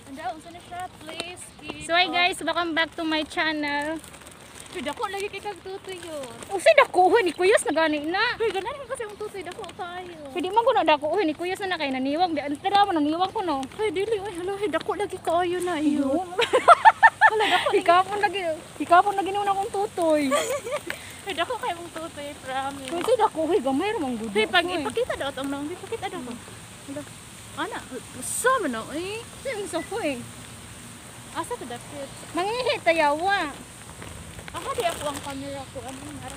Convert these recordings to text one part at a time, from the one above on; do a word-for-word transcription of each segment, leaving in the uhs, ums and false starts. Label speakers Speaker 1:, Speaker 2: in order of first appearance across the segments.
Speaker 1: Please keep
Speaker 2: So hi guys, welcome back to my channel.
Speaker 1: Uy, dako lagi kay kag tutoy yun.
Speaker 2: Usay dako ni Kuyos na gani na.
Speaker 1: Uy, gananin kasi ang tutoy dako tayo.
Speaker 2: Pwede man ko na dako ni Kuyos na na kay naniwag. Di antara mo naniwag ko no.
Speaker 1: Uy, dili oy, hala, dako lagi kaayo na iyo.
Speaker 2: Wala dako. Ikapon lagi. Ikapon lagi na akong tutoy.
Speaker 1: Uy, dako kay mong tutoy, promise.
Speaker 2: Usay dako huy gamay ra man gud.
Speaker 1: Uy, pag ipakita daw tong nang, ipakita daw. Hala. Ana, sa man na eh.
Speaker 2: Sing sa ko eh.
Speaker 1: Asa ka dapat?
Speaker 2: Mangihi tayawa.
Speaker 1: Aha, di ako ang camera ko. Ano nga?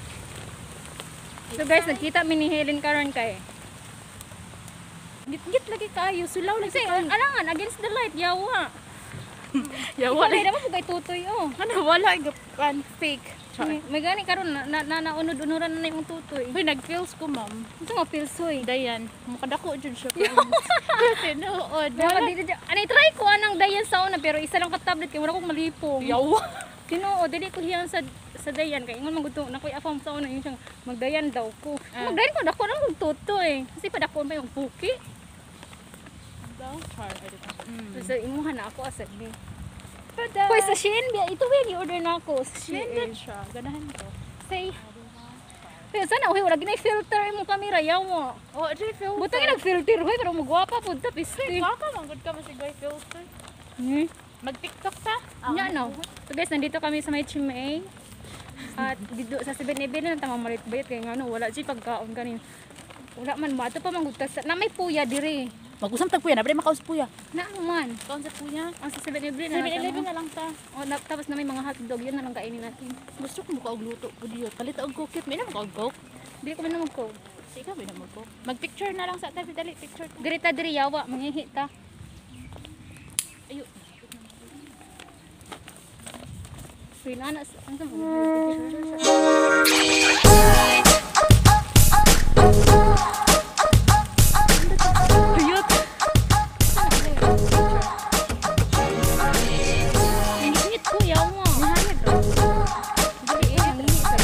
Speaker 2: So guys, nagkita mi ni Helen karon kay. Git-git lagi kayo, sulaw lagi kayo. Alangan against the light, yawa.
Speaker 1: Yawa
Speaker 2: Wala
Speaker 1: na.
Speaker 2: naman po kay tutoy oh.
Speaker 1: Ano, wala gapan fake.
Speaker 2: May, may gani karon na na, na, naunod-unuran na yung tutoy.
Speaker 1: Uy, nag-feels ko, ma'am.
Speaker 2: Ito nga pilsoy.
Speaker 1: Dayan, mukadako jud siya. Tinuod.
Speaker 2: Dapat dito. Ani try ko anang dayan sa una pero isa lang ka tablet kay wala ko malipong.
Speaker 1: Yawa.
Speaker 2: Tinuod dili ko hiyan sa sa dayan kay ingon magudto na koy afam sa una yung siyang magdayan daw ko.
Speaker 1: Ah.
Speaker 2: Magdayan ko dako nang tutoy. Kasi pa dako pa yung puki.
Speaker 1: Daw char edit.
Speaker 2: So imuhan na ako asad ni.
Speaker 1: Pada.
Speaker 2: Koy sa Shein biya ito we order na ako sa
Speaker 1: Blended
Speaker 2: Shein.
Speaker 1: siya. Ganahan ko.
Speaker 2: Say. Pero sana uy wala ginay filter imong kamera yawo.
Speaker 1: Oh, dili filter.
Speaker 2: Butang ina filter hoy pero magwapa pud ta pisti.
Speaker 1: Baka manggod ka masigay filter.
Speaker 2: Hmm.
Speaker 1: Mag-TikTok ta?
Speaker 2: Nya no. So guys, nandito kami sa may Chimay. At dito sa seven eleven na tamang malit bayat kay ngano wala si pagkaon kanin. Wala man mo ato pa mangugtas na may puya dire.
Speaker 1: Mag-usam tag puya na, pre makaus puya.
Speaker 2: Na man.
Speaker 1: Kaon sa puya.
Speaker 2: Ang sa seven eleven na.
Speaker 1: seven eleven na lang ta.
Speaker 2: Oh, na, tapos na may mga hotdog yun na lang kainin natin.
Speaker 1: Gusto ko muka og luto ko diyo. Palit og cookie. May na muka og coke.
Speaker 2: Di ko man naman ko.
Speaker 1: Ikaw may na mo coke. Mag-picture na lang sa tabi dali picture.
Speaker 2: Dirita dire yawa mangihi ta.
Speaker 1: Ayo.
Speaker 2: Pila na ang sa.
Speaker 1: Tuyot.
Speaker 2: Ingit ko yawa.
Speaker 1: Nihayad do.
Speaker 2: Dili eh mangihi ta.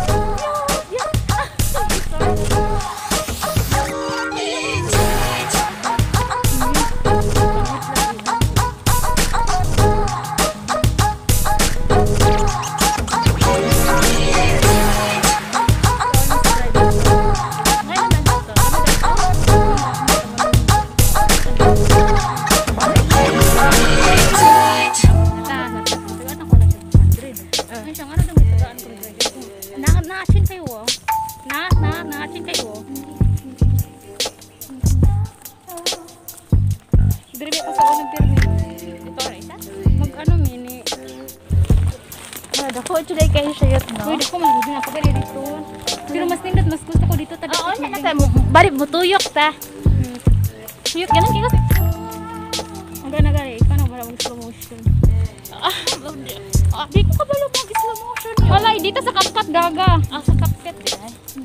Speaker 1: Dako today kayo sayot no.
Speaker 2: Pwede ko man gud na ako pwede dito. Pero mas nindot mas gusto ko dito ta.
Speaker 1: Oo, na ta mo. Bari mo tuyok ta. Tuyok ganun kay kasi.
Speaker 2: Ang gana gani paano ba mag slow motion?
Speaker 1: Ah, ah, di ko kabalo mag slow motion.
Speaker 2: Wala dito sa kapkat gaga.
Speaker 1: Ah, sa kapket eh.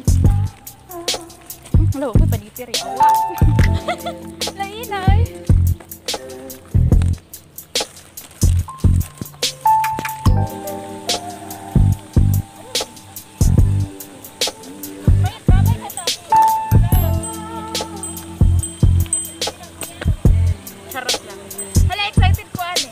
Speaker 1: Hello, ko pa dito ri awa. Lainay. Charot lang. Hala, excited ko ani.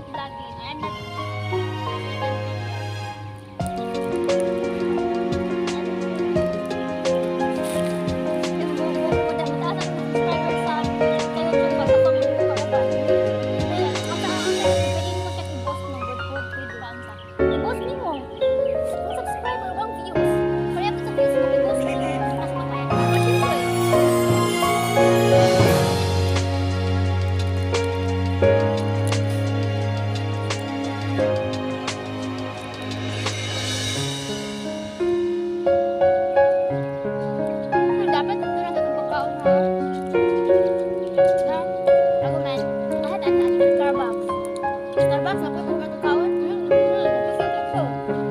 Speaker 3: lagi. I'm not Yung buo ko mo dahil mataas ang subscriber sa sa YouTube pa sa comment ko pa ba. Kaya ang sa akin pwede mo siya i-post mo good good good lang sa. I-post mo mo. Ang subscriber ang views. Kaya po sa Facebook i-post mo. Mas mamaya na kasi ko eh. Dapat ito lang sa pagkaon mo. Na, argument. Lahat ang ang Starbucks. Starbucks, ako kung magkakaon. Hmm, hmm, nagpasagot ko.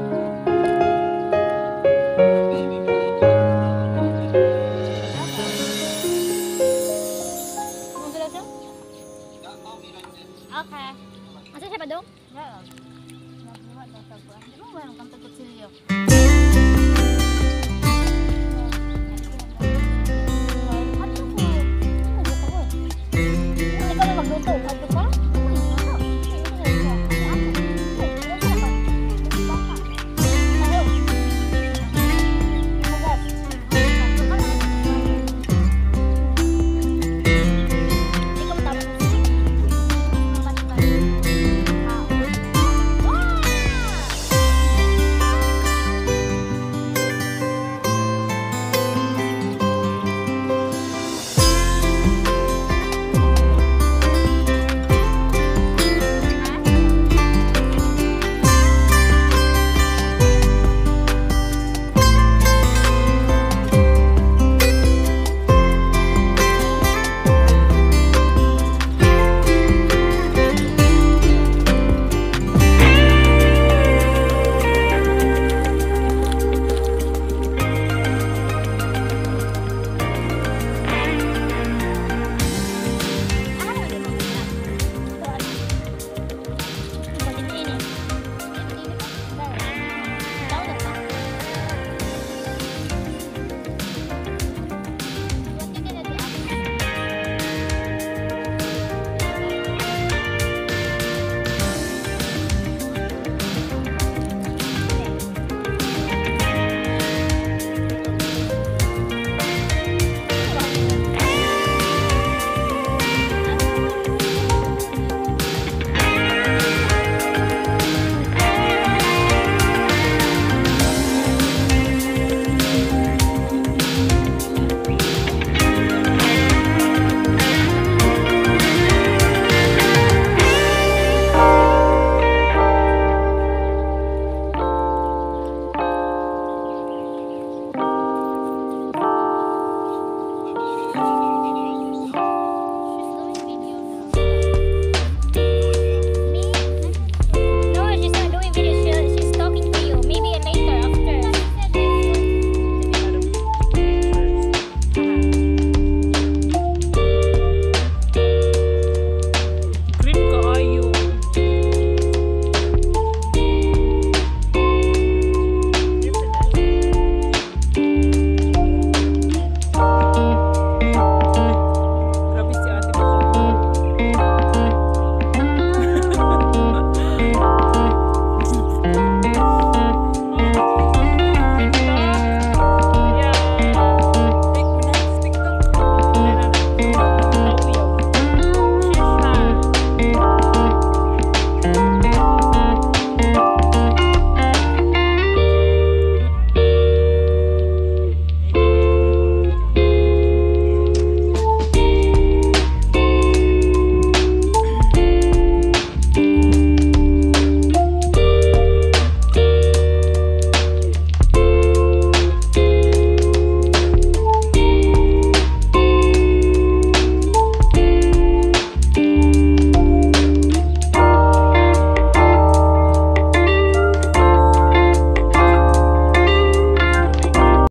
Speaker 3: Ano sila siya? Okay. Asa siya pa dong? Oo. Nagbuhat daw sa buwan. Di mo ba ang kantag kutsilyo?